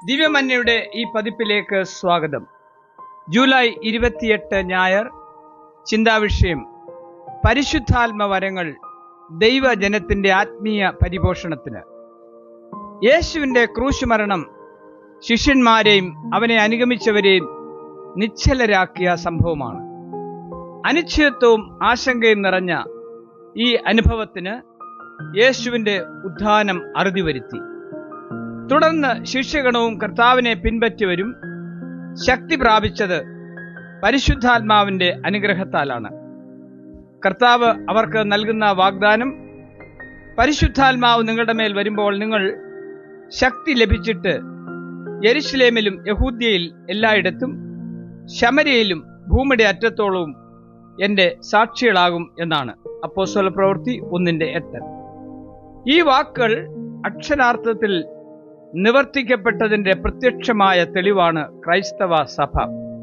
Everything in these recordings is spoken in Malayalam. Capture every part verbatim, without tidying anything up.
ദിവ്യമന്യയുടെ ഈ പതിപ്പിലേക്ക് സ്വാഗതം. ജൂലൈ ഇരുപത്തിയെട്ട് ഞായർ. ചിന്താവിഷയം: പരിശുദ്ധാത്മവരങ്ങൾ ദൈവജനത്തിന്റെ ആത്മീയ പരിപോഷണത്തിന്. യേശുവിന്റെ ക്രൂശുമരണം ശിഷ്യന്മാരെയും അവനെ അനുഗമിച്ചവരെയും നിശ്ചലരാക്കിയ സംഭവമാണ്. അനിശ്ചിതത്വവും ആശങ്കയും നിറഞ്ഞ ഈ അനുഭവത്തിന് യേശുവിന്റെ ഉത്ഥാനം അറുതി വരുത്തി. തുടർന്ന് ശിഷ്യഗണവും കർത്താവിനെ പിൻപറ്റിയവരും ശക്തി പ്രാപിച്ചത് പരിശുദ്ധാത്മാവിന്റെ അനുഗ്രഹത്താലാണ്. കർത്താവ് അവർക്ക് നൽകുന്ന വാഗ്ദാനം: പരിശുദ്ധാത്മാവ് നിങ്ങളുടെ മേൽ വരുമ്പോൾ നിങ്ങൾ ശക്തി ലഭിച്ചിട്ട് യെരുശലേമിലും യഹൂദ്യയിൽ എല്ലായിടത്തും ശമര്യയിലും ഭൂമിയുടെ അറ്റത്തോളവും എൻ്റെ സാക്ഷികളാകും എന്നാണ്. അപ്പോസ്തലപ്രവൃത്തി ഒന്നിന്റെ എട്ട്. ഈ വാക്കുകൾ അക്ഷരാർത്ഥത്തിൽ നിവർത്തിക്കപ്പെട്ടതിന്റെ പ്രത്യക്ഷമായ തെളിവാണ് ക്രൈസ്തവ സഭ.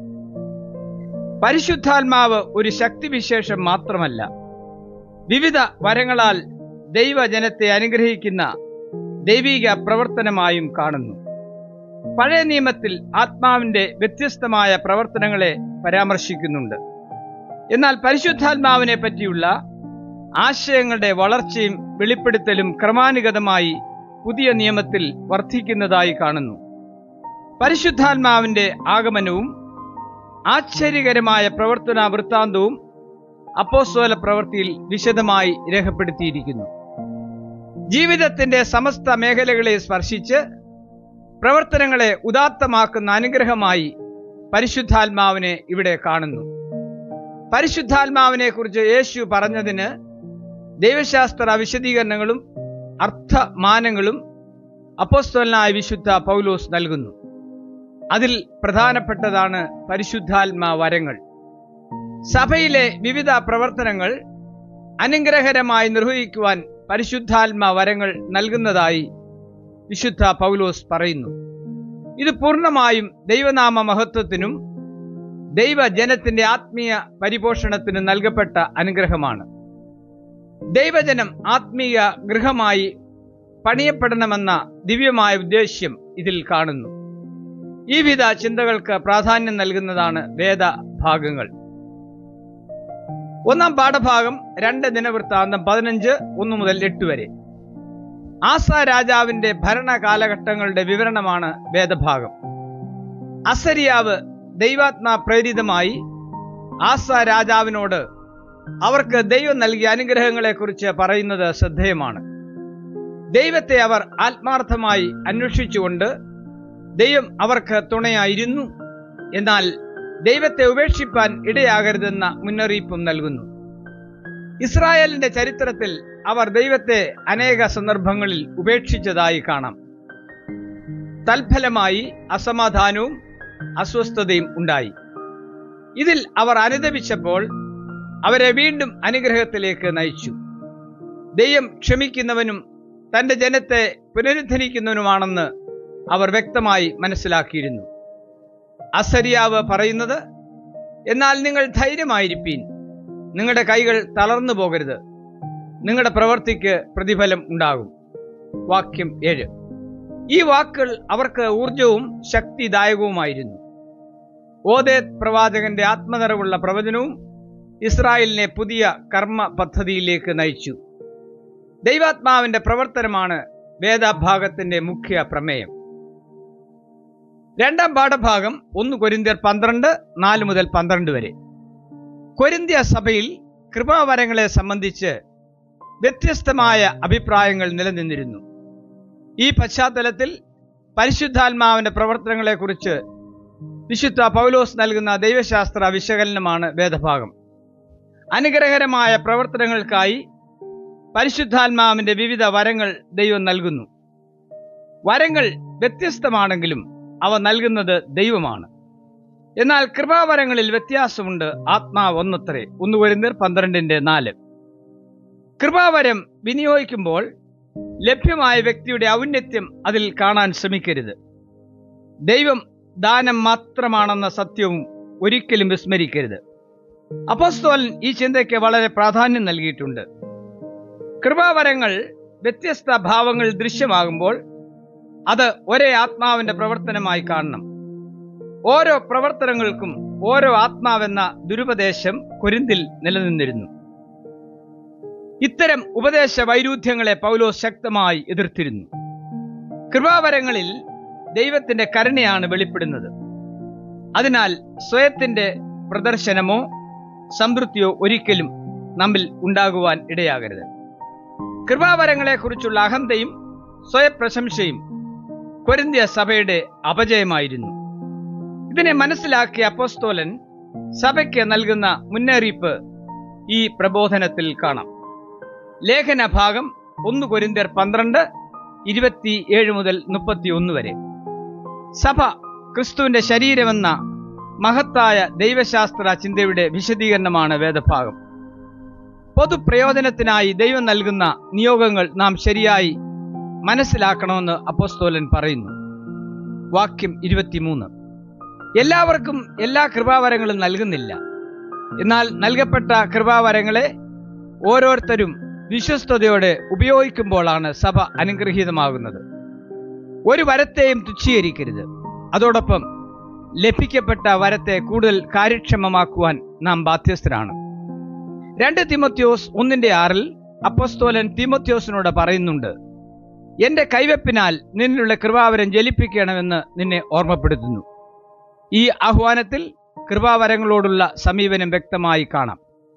പരിശുദ്ധാത്മാവ് ഒരു ശക്തിവിശേഷം മാത്രമല്ല, വിവിധ വരങ്ങളാൽ ദൈവജനത്തെ അനുഗ്രഹിക്കുന്ന ദൈവിക പ്രവർത്തനമായും കാണുന്നു. പഴയ നിയമത്തിൽ ആത്മാവിന്റെ വ്യത്യസ്തമായ പ്രവർത്തനങ്ങളെ പരാമർശിക്കുന്നുണ്ട്. എന്നാൽ പരിശുദ്ധാത്മാവിനെ പറ്റിയുള്ള ആശയങ്ങളുടെ വളർച്ചയും വെളിപ്പെടുത്തലും ക്രമാനുഗതമായി പുതിയ നിയമത്തിൽ വർദ്ധിക്കുന്നതായി കാണുന്നു. പരിശുദ്ധാത്മാവിന്റെ ആഗമനവും ആശ്ചര്യകരമായ പ്രവർത്തന വൃത്താന്തവും അപ്പോസ്തല പ്രവൃത്തിയിൽ വിശദമായി രേഖപ്പെടുത്തിയിരിക്കുന്നു. ജീവിതത്തിന്റെ സമസ്ത മേഖലകളെ സ്പർശിച്ച് പ്രവർത്തനങ്ങളെ ഉദാത്തമാക്കുന്ന അനുഗ്രഹമായി പരിശുദ്ധാത്മാവിനെ ഇവിടെ കാണുന്നു. പരിശുദ്ധാത്മാവിനെ കുറിച്ച് യേശു പറഞ്ഞതിന് ദൈവശാസ്ത്ര വിശദീകരണങ്ങളും അർത്ഥമാനങ്ങളും അപ്പോസ്തലനായ വിശുദ്ധ പൗലോസ് നൽകുന്നു. അതിൽ പ്രധാനപ്പെട്ടതാണ് പരിശുദ്ധാത്മാ വരങ്ങൾ. സഭയിലെ വിവിധ പ്രവർത്തനങ്ങൾ അനുഗ്രഹകരമായി നിർവഹിക്കുവാൻ പരിശുദ്ധാത്മാ വരങ്ങൾ നൽകുന്നതായി വിശുദ്ധ പൗലോസ് പറയുന്നു. ഇത് പൂർണ്ണമായും ദൈവനാമ മഹത്വത്തിനും ദൈവജനത്തിന്റെ ആത്മീയ പരിപോഷണത്തിനും നൽകപ്പെട്ട അനുഗ്രഹമാണ്. ദൈവജനം ആത്മീയ ഗൃഹമായി പണിയപ്പെടണമെന്ന ദിവ്യമായ ഉദ്ദേശ്യം ഇതിൽ കാണുന്നു. ഈ വിധ ചിന്തകൾക്ക് പ്രാധാന്യം നൽകുന്നതാണ് വേദഭാഗങ്ങൾ. ഒന്നാം പാഠഭാഗം രണ്ട് ദിനവൃത്താന്തം പതിനഞ്ച് ഒന്ന് മുതൽ എട്ട് വരെ. ആസ രാജാവിന്റെ ഭരണ കാലഘട്ടങ്ങളുടെ വിവരണമാണ് വേദഭാഗം. അസരിയാവ് ദൈവാത്മാ പ്രേരിതമായി ആസ രാജാവിനോട് അവർക്ക് ദൈവം നൽകിയ അനുഗ്രഹങ്ങളെക്കുറിച്ച് പറയുന്നത് ശ്രദ്ധേയമാണ്. ദൈവത്തെ അവർ ആത്മാർത്ഥമായി അന്വേഷിച്ചുകൊണ്ട് ദൈവം അവർക്ക് തുണയായിരുന്നു, എന്നാൽ ദൈവത്തെ ഉപേക്ഷിപ്പാൻ ഇടയാകരുതെന്ന മുന്നറിയിപ്പും നൽകുന്നു. ഇസ്രായേലിന്റെ ചരിത്രത്തിൽ അവർ ദൈവത്തെ അനേക സന്ദർഭങ്ങളിൽ ഉപേക്ഷിച്ചതായി കാണാം. തൽഫലമായി അസമാധാനവും അസ്വസ്ഥതയും ഉണ്ടായി. ഇതിൽ അവർ അനുദപിച്ചപ്പോൾ അവരെ വീണ്ടും അനുഗ്രഹത്തിലേക്ക് നയിച്ചു. ദൈവം ക്ഷമിക്കുന്നവനും തന്റെ ജനത്തെ പുനരുദ്ധരിക്കുന്നവനുമാണെന്ന് അവർ വ്യക്തമായി മനസ്സിലാക്കിയിരുന്നു. അസരിയാവ് പറയുന്നത്: എന്നാൽ നിങ്ങൾ ധൈര്യമായിരിപ്പീൻ, നിങ്ങളുടെ കൈകൾ തളർന്നു പോകരുത്, നിങ്ങളുടെ പ്രവൃത്തിക്ക് പ്രതിഫലം ഉണ്ടാകും. വാക്യം ഏഴ്. ഈ വാക്കുകൾ അവർക്ക് ഊർജവും ശക്തിദായകവുമായിരുന്നു. ഓദേദ് പ്രവാചകന്റെ ആത്മനിറവുള്ള പ്രവചനവും ഇസ്രായേലിനെ പുതിയ കർമ്മ പദ്ധതിയിലേക്ക് നയിച്ചു. ദൈവാത്മാവിന്റെ പ്രവർത്തനമാണ് വേദഭാഗത്തിന്റെ മുഖ്യ പ്രമേയം. രണ്ടാം പാഠഭാഗം ഒന്ന് കൊരിന്ത്യർ പന്ത്രണ്ട് നാല് മുതൽ പന്ത്രണ്ട് വരെ. കൊരിന്ത്യ സഭയിൽ കൃപാവരങ്ങളെ സംബന്ധിച്ച് വ്യത്യസ്തമായ അഭിപ്രായങ്ങൾ നിലനിന്നിരുന്നു. ഈ പശ്ചാത്തലത്തിൽ പരിശുദ്ധാത്മാവിന്റെ പ്രവർത്തനങ്ങളെക്കുറിച്ച് വിശുദ്ധ പൗലോസ് നൽകുന്ന ദൈവശാസ്ത്ര വിശകലനമാണ് വേദഭാഗം. അനുഗ്രഹകരമായ പ്രവർത്തനങ്ങൾക്കായി പരിശുദ്ധാത്മാവിന്റെ വിവിധ വരങ്ങൾ ദൈവം നൽകുന്നു. വരങ്ങൾ വ്യത്യസ്തമാണെങ്കിലും അവ നൽകുന്നത് ദൈവമാണ്. എന്നാൽ കൃപാവരങ്ങളിൽ വ്യത്യാസമുണ്ട്. ആത്മാവ് ഒന്നത്രേ. ഒന്ന് കൊരിന്ത്യർ പന്ത്രണ്ടിന്റെ നാല്. കൃപാവരം വിനിയോഗിക്കുമ്പോൾ ലഭ്യമായ വ്യക്തിയുടെ ഔന്നത്യം അതിൽ കാണാൻ ശ്രമിക്കരുത്. ദൈവം ദാനം മാത്രമാണെന്ന സത്യവും ഒരിക്കലും വിസ്മരിക്കരുത്. അപ്പോസ്തലൻ ഈ ചിന്തയ്ക്ക് വളരെ പ്രാധാന്യം നൽകിയിട്ടുണ്ട്. കൃപാവരങ്ങൾ വ്യത്യസ്ത ഭാവങ്ങൾ ദൃശ്യമാകുമ്പോൾ അത് ഒരേ ആത്മാവിന്റെ പ്രവർത്തനമായി കാണണം. ഓരോ പ്രവർത്തനങ്ങൾക്കും ഓരോ ആത്മാവെന്ന ദുരുപദേശം കൊരിന്തിൽ നിലനിന്നിരുന്നു. ഇത്തരം ഉപദേശ വൈരുദ്ധ്യങ്ങളെ പൗലോസ് ശക്തമായി എതിർത്തിരുന്നു. കൃപാവരങ്ങളിൽ ദൈവത്തിന്റെ കരുണയാണ് വെളിപ്പെടുന്നത്. അതിനാൽ സ്വയത്തിന്റെ പ്രദർശനമോ സംതൃപ്തിയോ ഒരിക്കലും നമ്മിൽ ഉണ്ടാകുവാൻ ഇടയാകരുത്. കൃപാവരങ്ങളെക്കുറിച്ചുള്ള അഹന്തയും സ്വയപ്രശംസയും കൊരിന്ത്യ സഭയുടെ അപജയമായിരുന്നു. ഇതിനെ മനസ്സിലാക്കിയ അപ്പോസ്തലൻ സഭയ്ക്ക് നൽകുന്ന മുന്നറിയിപ്പ് ഈ പ്രബോധനത്തിൽ കാണാം. ലേഖന ഭാഗം ഒന്ന് കൊരിന്ത്യർ പന്ത്രണ്ട് ഇരുപത്തി ഏഴ് മുതൽ മുപ്പത്തി ഒന്ന് വരെ. സഭ ക്രിസ്തുവിന്റെ ശരീരമെന്ന മഹത്തായ ദൈവശാസ്ത്ര ചിന്തയുടെ വിശദീകരണമാണ് വേദഭാഗം. പൊതുപ്രയോജനത്തിനായി ദൈവം നൽകുന്ന നിയോഗങ്ങൾ നാം ശരിയായി മനസ്സിലാക്കണമെന്ന് അപ്പോസ്തലൻ പറയുന്നു. വാക്യം ഇരുപത്തിമൂന്ന്. എല്ലാവർക്കും എല്ലാ കൃപാവരങ്ങളും നൽകുന്നില്ല. എന്നാൽ നൽകപ്പെട്ട കൃപാവരങ്ങളെ ഓരോരുത്തരും വിശ്വസ്തയോടെ ഉപയോഗിക്കുമ്പോഴാണ് സഭ അനുഗ്രഹീതമാകുന്നത്. ഒരു വരത്തെയും തുച്ഛീകരിക്കരുത്. അതോടൊപ്പം ലഭിക്കപ്പെട്ട വരത്തെ കൂടുതൽ കാര്യക്ഷമമാക്കുവാൻ നാം ബാധ്യസ്ഥരാണ്. രണ്ട് തീമോഥെയോസ് ഒന്നിന്റെ ആറിൽ അപ്പോസ്തലൻ തീമോഥെയോസിനോട് പറയുന്നുണ്ട്, എന്റെ കൈവെപ്പിനാൽ നിന്നിലുള്ള കൃപാവരം ജ്വലിപ്പിക്കണമെന്ന് നിന്നെ ഓർമ്മപ്പെടുത്തുന്നു. ഈ ആഹ്വാനത്തിൽ കൃപാവരങ്ങളോടുള്ള സമീപനം വ്യക്തമായി കാണാം.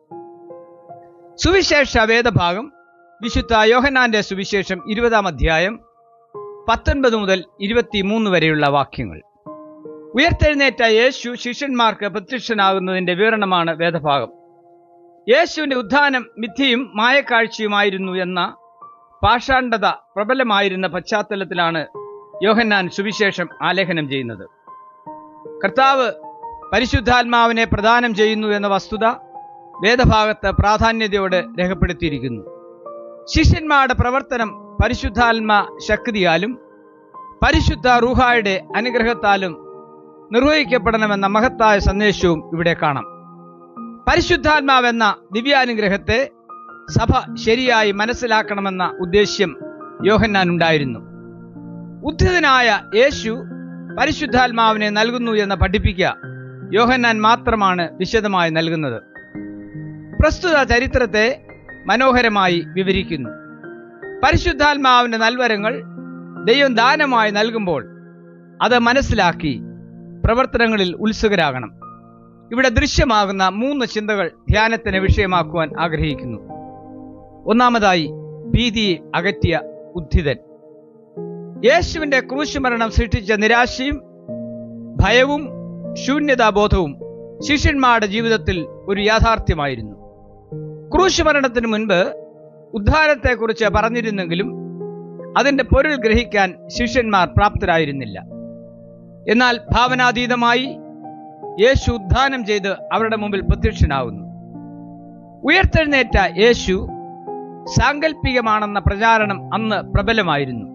സുവിശേഷ വേദഭാഗം വിശുദ്ധ യോഹന്നാന്റെ സുവിശേഷം ഇരുപതാം അധ്യായം പത്തൊൻപത് മുതൽ ഇരുപത്തിമൂന്ന് വരെയുള്ള വാക്യങ്ങൾ. ഉയർത്തെഴുന്നേറ്റ യേശു ശിഷ്യന്മാർക്ക് പ്രത്യക്ഷനാകുന്നതിന്റെ വിവരണമാണ് വേദഭാഗം. യേശുവിന്റെ ഉത്ഥാനം മിഥ്യയും മായക്കാഴ്ചയുമായിരുന്നു എന്ന പാഷാണ്ഡത പ്രബലമായിരുന്ന പശ്ചാത്തലത്തിലാണ് യോഹന്നാൻ സുവിശേഷം ആലേഖനം ചെയ്യുന്നത്. കർത്താവ് പരിശുദ്ധാത്മാവിനെ പ്രദാനം ചെയ്യുന്നു എന്ന വസ്തുത വേദഭാഗത്ത് പ്രാധാന്യതയോടെ രേഖപ്പെടുത്തിയിരിക്കുന്നു. ശിഷ്യന്മാരുടെ പ്രവർത്തനം പരിശുദ്ധാത്മാ ശക്തിയാലും പരിശുദ്ധ റൂഹായുടെ അനുഗ്രഹത്താലും നിർവഹിക്കപ്പെടണമെന്ന മഹത്തായ സന്ദേശവും ഇവിടെ കാണാം. പരിശുദ്ധാത്മാവെന്ന ദിവ്യാനുഗ്രഹത്തെ സഭ ശരിയായി മനസ്സിലാക്കണമെന്ന ഉദ്ദേശ്യം യോഹന്നാനുണ്ടായിരുന്നു. ഉദ്ധിതനായ യേശു പരിശുദ്ധാത്മാവിനെ നൽകുന്നു എന്ന് പഠിപ്പിക്കുക യോഹന്നാൻ മാത്രമാണ് വിശദമായി നൽകുന്നത്. പ്രസ്തുത ചരിത്രത്തെ മനോഹരമായി വിവരിക്കുന്നു. പരിശുദ്ധാത്മാവിന്റെ നൽവരങ്ങൾ ദൈവം ദാനമായി നൽകുമ്പോൾ അത് മനസ്സിലാക്കി പ്രവർത്തനങ്ങളിൽ ഉത്സുകരാകണം. ഇവിടെ ദൃശ്യമാകുന്ന മൂന്ന് ചിന്തകൾ ധ്യാനത്തിന് വിഷയമാക്കുവാൻ ആഗ്രഹിക്കുന്നു. ഒന്നാമതായി, ഭീതിയെ അകറ്റിയ ഉദ്ധിതൻ. യേശുവിന്റെ ക്രൂശുമരണം സൃഷ്ടിച്ച നിരാശയും ഭയവും ശൂന്യതാബോധവും ശിഷ്യന്മാരുടെ ജീവിതത്തിൽ ഒരു യാഥാർത്ഥ്യമായിരുന്നു. ക്രൂശുമരണത്തിന് മുൻപ് ഉദ്ധാനത്തെക്കുറിച്ച് പറഞ്ഞിരുന്നെങ്കിലും അതിന്റെ പൊരുൾ ഗ്രഹിക്കാൻ ശിഷ്യന്മാർ പ്രാപ്തരായിരുന്നില്ല. എന്നാൽ ഭാവനാതീതമായി യേശു ഉദ്ധാനം ചെയ്ത് അവരുടെ മുമ്പിൽ പ്രത്യക്ഷനാകുന്നു. ഉയർത്തെഴുന്നേറ്റ യേശു സാങ്കല്പികമാണെന്ന പ്രചാരണം അന്ന് പ്രബലമായിരുന്നു.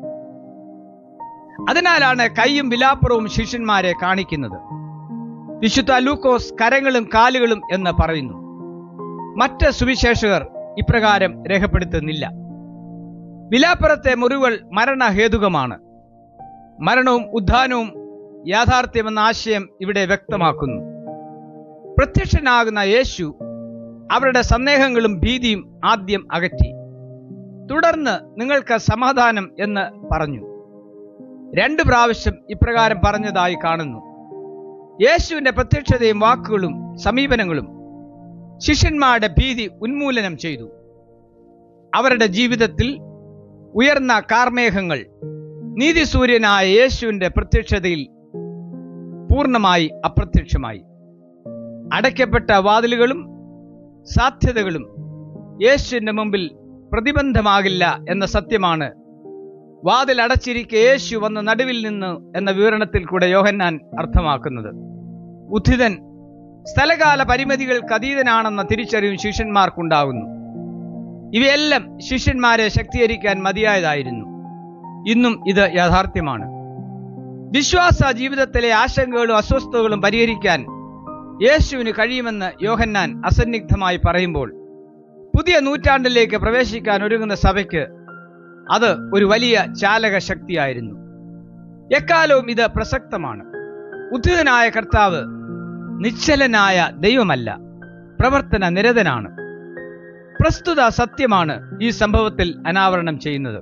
അതിനാലാണ് കൈയും വിലാപ്പുറവും ശിഷ്യന്മാരെ കാണിക്കുന്നത്. വിശുദ്ധ ലൂക്കോസ് കരങ്ങളും കാലുകളും എന്ന് പറയുന്നു. മറ്റ് സുവിശേഷകർ ഇപ്രകാരം രേഖപ്പെടുത്തുന്നില്ല. വിലാപ്പുറത്തെ മുറിവുകൾ മരണഹേതുകമാണ്. മരണവും ഉദ്ധാനവും യാഥാർത്ഥ്യമെന്ന ആശയം ഇവിടെ വ്യക്തമാക്കുന്നു. പ്രത്യക്ഷനാകുന്ന യേശു അവരുടെ സന്ദേഹങ്ങളും ഭീതിയും ആദ്യം അകറ്റി. തുടർന്ന് നിങ്ങൾക്ക് സമാധാനം എന്ന് പറഞ്ഞു. രണ്ടു പ്രാവശ്യം ഇപ്രകാരം പറഞ്ഞതായി കാണുന്നു. യേശുവിന്റെ പ്രത്യക്ഷതയും വാക്കുകളും സമീപനങ്ങളും ശിഷ്യന്മാരുടെ ഭീതി ഉന്മൂലനം ചെയ്തു. അവരുടെ ജീവിതത്തിൽ ഉയർന്ന കാർമേഘങ്ങൾ നീതിസൂര്യനായ യേശുവിന്റെ പ്രത്യക്ഷതയിൽ പൂർണ്ണമായി അപ്രത്യക്ഷമായി. അടയ്ക്കപ്പെട്ട വാതിലുകളും സാധ്യതകളും യേശുവിന്റെ മുമ്പിൽ പ്രതിബന്ധമാകില്ല എന്ന സത്യമാണ് വാതിൽ അടച്ചിരിക്കെ യേശു വന്ന നടുവിൽ നിന്ന് എന്ന വിവരണത്തിൽ കൂടെ യോഹന്നാൻ അർത്ഥമാക്കുന്നത്. ഉദ്ധിതൻ സ്ഥലകാല പരിമിതികൾക്ക് അതീതനാണെന്ന തിരിച്ചറിവും ശിഷ്യന്മാർക്കുണ്ടാകുന്നു. ഇവയെല്ലാം ശിഷ്യന്മാരെ ശക്തീകരിക്കാൻ മതിയായതായിരുന്നു. ഇന്നും ഇത് യാഥാർത്ഥ്യമാണ്. വിശ്വാസ ജീവിതത്തിലെ ആശങ്കകളും അസ്വസ്ഥതകളും പരിഹരിക്കാൻ യേശുവിന് കഴിയുമെന്ന് യോഹന്നാൻ അസന്നിഗ്ധമായി പറയുമ്പോൾ പുതിയ നൂറ്റാണ്ടിലേക്ക് പ്രവേശിക്കാൻ ഒരുങ്ങുന്ന സഭയ്ക്ക് അത് ഒരു വലിയ ചാലക ശക്തിയായിരുന്നു. എക്കാലവും ഇത് പ്രസക്തമാണ്. ഉദ്ധിതനായ കർത്താവ് നിശ്ചലനായ ദൈവമല്ല, പ്രവർത്തന നിരതനാണ്. പ്രസ്തുത സത്യമാണ് ഈ സംഭവത്തിൽ അനാവരണം ചെയ്യുന്നത്.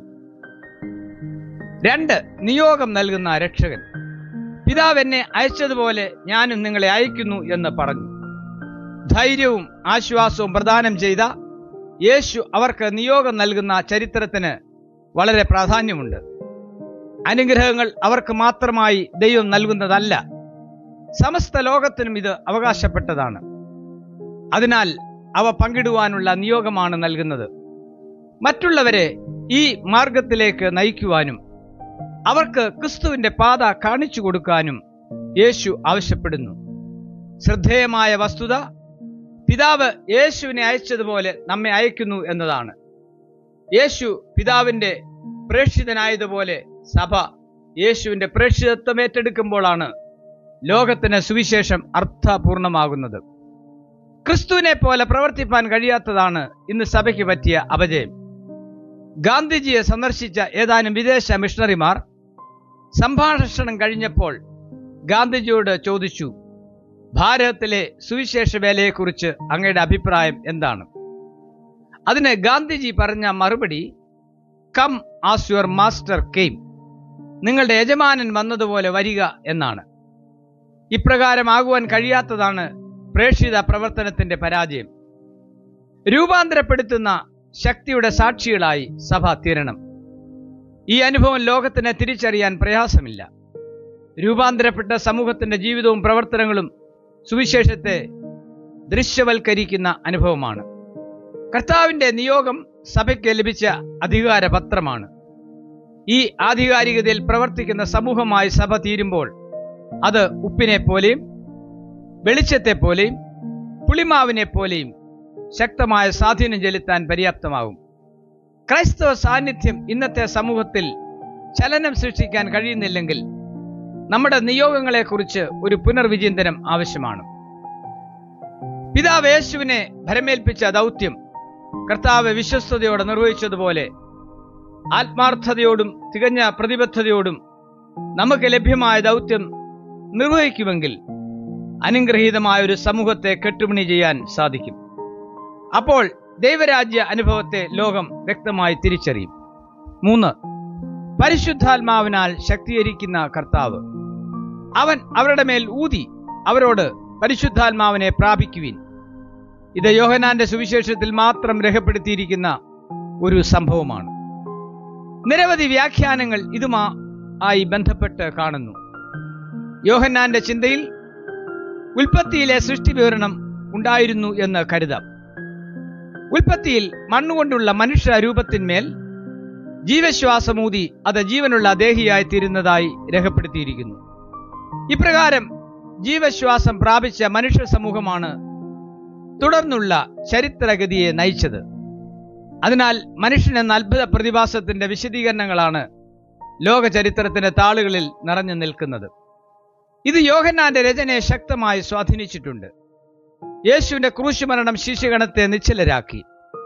രണ്ട്, നിയോഗം നൽകുന്ന രക്ഷകൻ. പിതാവ് എന്നെ അയച്ചതുപോലെ ഞാനും നിങ്ങളെ അയക്കുന്നു എന്ന് പറഞ്ഞു. ധൈര്യവും ആശ്വാസവും പ്രദാനം ചെയ്ത യേശു അവർക്ക് നിയോഗം നൽകുന്ന ചരിത്രത്തിന് വളരെ പ്രാധാന്യമുണ്ട്. അനുഗ്രഹങ്ങൾ അവർക്ക് മാത്രമായി ദൈവം നൽകുന്നതല്ല, സമസ്ത ലോകത്തിനും ഇത് അവകാശപ്പെട്ടതാണ്. അതിനാൽ അവ പങ്കിടുവാനുള്ള നിയോഗമാണ് നൽകുന്നത്. മറ്റുള്ളവരെ ഈ മാർഗത്തിലേക്ക് നയിക്കുവാനും അവർക്ക് ക്രിസ്തുവിന്റെ പാത കാണിച്ചു കൊടുക്കാനും യേശു ആവശ്യപ്പെടുന്നു. ശ്രദ്ധേയമായ വസ്തുത പിതാവ് യേശുവിനെ അയച്ചതുപോലെ നമ്മെ അയക്കുന്നു എന്നതാണ്. യേശു പിതാവിന്റെ പ്രേക്ഷിതനായതുപോലെ സഭ യേശുവിന്റെ പ്രേക്ഷിതത്വം ഏറ്റെടുക്കുമ്പോഴാണ് ലോകത്തിന് സുവിശേഷം അർത്ഥപൂർണമാകുന്നത്. ക്രിസ്തുവിനെ പോലെ പ്രവർത്തിപ്പാൻ കഴിയാത്തതാണ് ഇന്ന് സഭയ്ക്ക് പറ്റിയ അപജയം. ഗാന്ധിജിയെ സന്ദർശിച്ച ഏതാനും വിദേശ മിഷണറിമാർ സംഭാഷണം കഴിഞ്ഞപ്പോൾ ഗാന്ധിജിയോട് ചോദിച്ചു, ഭാരതത്തിലെ സുവിശേഷ വേലയെക്കുറിച്ച് അങ്ങയുടെ അഭിപ്രായം എന്താണ്? അതിന് ഗാന്ധിജി പറഞ്ഞ മറുപടി, come as your master came, നിങ്ങളുടെ യജമാനൻ വന്നതുപോലെ വരിക എന്നാണ്. ഇപ്രകാരമാകുവാൻ കഴിയാത്തതാണ് പ്രേക്ഷിത പ്രവർത്തനത്തിന്റെ പരാജയം. രൂപാന്തരപ്പെടുത്തുന്ന ശക്തിയുടെ സാക്ഷികളായി സഭ തീരണം. ഈ അനുഭവം ലോകത്തിന് തിരിച്ചറിയാൻ പ്രയാസമില്ല. രൂപാന്തരപ്പെട്ട സമൂഹത്തിന്റെ ജീവിതവും പ്രവർത്തനങ്ങളും സുവിശേഷത്തെ ദൃശ്യവൽക്കരിക്കുന്ന അനുഭവമാണ്. കർത്താവിന്റെ നിയോഗം സഭയ്ക്ക് ലഭിച്ച അധികാരപത്രമാണ്. ഈ ആധികാരികതയിൽ പ്രവർത്തിക്കുന്ന സമൂഹമായി സഭ തീരുമ്പോൾ അത് ഉപ്പിനെ പോലെയും വെളിച്ചത്തെ പോലെയും പുളിമാവിനെ പോലെയും ശക്തമായ സ്വാധീനം ചെലുത്താൻ പര്യാപ്തമാകും. ക്രൈസ്തവ സാന്നിധ്യം ഇന്നത്തെ സമൂഹത്തിൽ ചലനം സൃഷ്ടിക്കാൻ കഴിയുന്നില്ലെങ്കിൽ നമ്മുടെ നിയോഗങ്ങളെക്കുറിച്ച് ഒരു പുനർവിചിന്തനം ആവശ്യമാണ്. പിതാവ് യേശുവിനെ ഭരമേൽപ്പിച്ച ദൗത്യം കർത്താവ് വിശ്വസ്തയോടെ നിർവഹിച്ചതുപോലെ ആത്മാർത്ഥതയോടും തികഞ്ഞ പ്രതിബദ്ധതയോടും നമുക്ക് ലഭ്യമായ ദൗത്യം നിർവഹിക്കുമെങ്കിൽ അനുഗ്രഹീതമായ ഒരു സമൂഹത്തെ കെട്ടുപണി ചെയ്യാൻ സാധിക്കും. അപ്പോൾ ദൈവരാജ്യ അനുഭവത്തെ ലോകം വ്യക്തമായി തിരിച്ചറിയും. മൂന്ന്, പരിശുദ്ധാത്മാവിനാൽ ശക്തീകരിക്കുന്ന കർത്താവ്. അവൻ അവരുടെ മേൽ ഊതി അവരോട് പരിശുദ്ധാത്മാവിനെ പ്രാപിക്കുവിൻ. ഇത് യോഹന്നാന്റെ സുവിശേഷത്തിൽ മാത്രം രേഖപ്പെടുത്തിയിരിക്കുന്ന ഒരു സംഭവമാണ്. നിരവധി വ്യാഖ്യാനങ്ങൾ ഇതുമായി ബന്ധപ്പെട്ട് കാണുന്നു. യോഹന്നാന്റെ ചിന്തയിൽ ഉൽപ്പത്തിയിലെ സൃഷ്ടി വിവരണം ഉണ്ടായിരുന്നു എന്ന് കരുതാം. ഉൽപ്പത്തിയിൽ മണ്ണുകൊണ്ടുള്ള മനുഷ്യ രൂപത്തിന്മേൽ ജീവശ്വാസമൂതി അത് ജീവനുള്ള ദേഹിയായി തീരുന്നതായി രേഖപ്പെടുത്തിയിരിക്കുന്നു. ഇപ്രകാരം ജീവശ്വാസം പ്രാപിച്ച മനുഷ്യ സമൂഹമാണ് തുടർന്നുള്ള ചരിത്രഗതിയെ നയിച്ചത്. അതിനാൽ മനുഷ്യൻ എന്ന അത്ഭുത പ്രതിഭാസത്തിന്റെ വിശദീകരണങ്ങളാണ് ലോക ചരിത്രത്തിന്റെ താളുകളിൽ നിറഞ്ഞു നിൽക്കുന്നത്. ഇത് യോഹന്നാന്റെ രചനയെ ശക്തമായി സ്വാധീനിച്ചിട്ടുണ്ട്. യേശുവിന്റെ ക്രൂശുമരണം ശിഷ്യഗണത്തെ നിശ്ചലരാക്കി.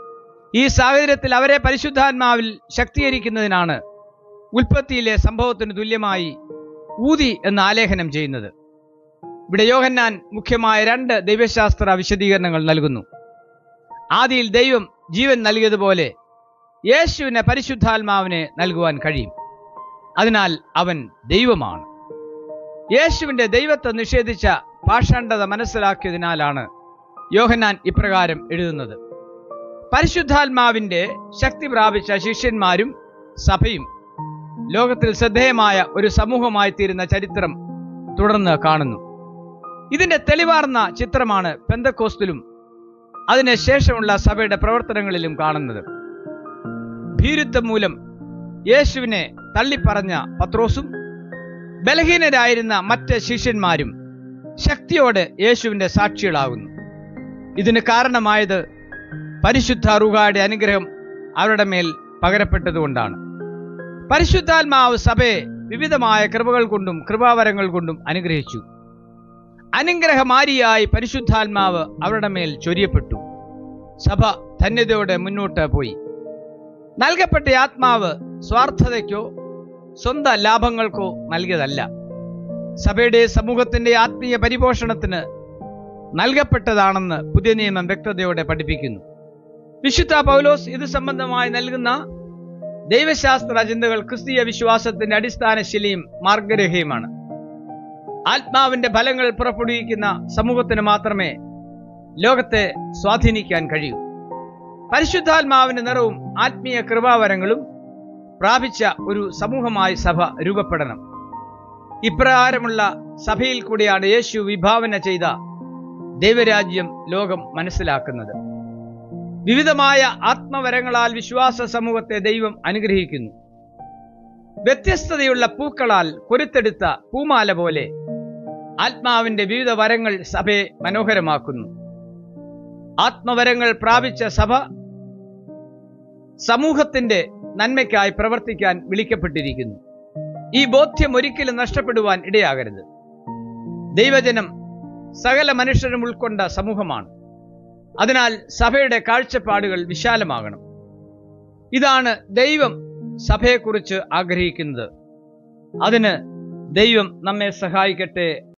ഈ സാഹചര്യത്തിൽ അവരെ പരിശുദ്ധാത്മാവിൽ ശക്തീകരിക്കുന്നതിനാണ് ഉൽപ്പത്തിയിലെ സംഭവത്തിന് തുല്യമായി ഊതി എന്ന് ആലേഖനം ചെയ്യുന്നത്. ഇവിടെ യോഹന്നാൻ മുഖ്യമായ രണ്ട് ദൈവശാസ്ത്ര വിശദീകരണങ്ങൾ നൽകുന്നു. ആദിയിൽ ദൈവം ജീവൻ നൽകിയതുപോലെ യേശുവിന് പരിശുദ്ധാത്മാവിനെ നൽകുവാൻ കഴിയും. അതിനാൽ അവൻ ദൈവമാണ്. യേശുവിന്റെ ദൈവത്തെ നിഷേധിച്ച പാഷണ്ഡത മനസ്സിലാക്കിയതിനാലാണ് യോഹന്നാൻ ഇപ്രകാരം എഴുതുന്നത്. പരിശുദ്ധാത്മാവിന്റെ ശക്തി പ്രാപിച്ച ശിഷ്യന്മാരും സഭയും ലോകത്തിൽ ശ്രദ്ധേയമായ ഒരു സമൂഹമായി തീരുന്ന ചരിത്രം തുടർന്ന് കാണുന്നു. ഇതിന്റെ തെളിവാർന്ന ചിത്രമാണ് പെന്തക്കോസ്തിലും അതിന് ശേഷമുള്ള സഭയുടെ പ്രവർത്തനങ്ങളിലും കാണുന്നത്. ഭീരുത്വം മൂലം യേശുവിനെ തള്ളിപ്പറഞ്ഞ പത്രോസും ബലഹീനരായിരുന്ന മറ്റ് ശിഷ്യന്മാരും ശക്തിയോടെ യേശുവിന്റെ സാക്ഷികളാകുന്നു. ഇതിന് കാരണമായത് പരിശുദ്ധ റൂഹായുടെ അനുഗ്രഹം അവരുടെ മേൽ പകരപ്പെട്ടതുകൊണ്ടാണ്. പരിശുദ്ധാത്മാവ് സഭയെ വിവിധമായ കൃപകൾ കൊണ്ടും കൃപാവരങ്ങൾ കൊണ്ടും അനുഗ്രഹിച്ചു. അനുഗ്രഹമാരിയായി പരിശുദ്ധാത്മാവ് അവരുടെ മേൽ ചൊരിയപ്പെട്ടു. സഭ ധന്യതയോടെ മുന്നോട്ട് പോയി. നൽകപ്പെട്ട ആത്മാവ് സ്വാർത്ഥതയ്ക്കോ സ്വന്തം ലാഭങ്ങൾക്കോ നൽകിയതല്ല. സഭയുടെ സമൂഹത്തിന്റെ ആത്മീയ പരിപോഷണത്തിന് നൽകപ്പെട്ടതാണെന്ന് പുതിയ നിയമം വ്യക്തതയോടെ പഠിപ്പിക്കുന്നു. വിശുദ്ധ പൗലോസ് ഇത് സംബന്ധമായി നൽകുന്ന ദൈവശാസ്ത്ര ചിന്തകൾ ക്രിസ്തീയ വിശ്വാസത്തിന്റെ അടിസ്ഥാന ശിലയും മാർഗരേഖയുമാണ്. ആത്മാവിന്റെ ഫലങ്ങൾ പുറപ്പെടുവിക്കുന്ന സമൂഹത്തിന് മാത്രമേ ലോകത്തെ സ്വാധീനിക്കാൻ കഴിയൂ. പരിശുദ്ധാത്മാവിന്റെ നിറവും ആത്മീയ കൃപാവരങ്ങളും പ്രാപിച്ച ഒരു സമൂഹമായി സഭ രൂപപ്പെടണം. ഇപ്രകാരമുള്ള സഭയിൽ കൂടിയാണ് യേശു വിഭാവന ചെയ്ത ദൈവരാജ്യം ലോകം മനസ്സിലാക്കുന്നത്. വിവിധമായ ആത്മവരങ്ങളാൽ വിശ്വാസ സമൂഹത്തെ ദൈവം അനുഗ്രഹിക്കുന്നു. വ്യത്യസ്തതയുള്ള പൂക്കളാൽ കൊരുത്തെടുത്ത പൂമാല പോലെ ആത്മാവിന്റെ വിവിധ വരങ്ങൾ സഭയെ മനോഹരമാക്കുന്നു. ആത്മവരങ്ങൾ പ്രാപിച്ച സഭ സമൂഹത്തിന്റെ നന്മയ്ക്കായി പ്രവർത്തിക്കാൻ വിളിക്കപ്പെട്ടിരിക്കുന്നു. ഈ ബോധ്യം ഒരിക്കലും നഷ്ടപ്പെടുവാൻ ഇടയാകരുത്. ദൈവജനം സകല മനുഷ്യരും ഉൾക്കൊണ്ട സമൂഹമാണ്. അതിനാൽ സഭയുടെ കാഴ്ചപ്പാടുകൾ വിശാലമാകണം. ഇതാണ് ദൈവം സഭയെക്കുറിച്ച് ആഗ്രഹിക്കുന്നത്. അതിന് ദൈവം നമ്മെ സഹായിക്കട്ടെ.